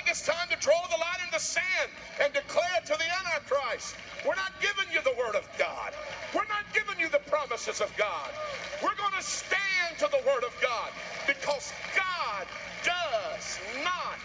think it's time to draw the line in the sand and declare to the Antichrist, we're not giving you the word of God. We're not giving you the promises of God. We're going to stand to the word of God because God does not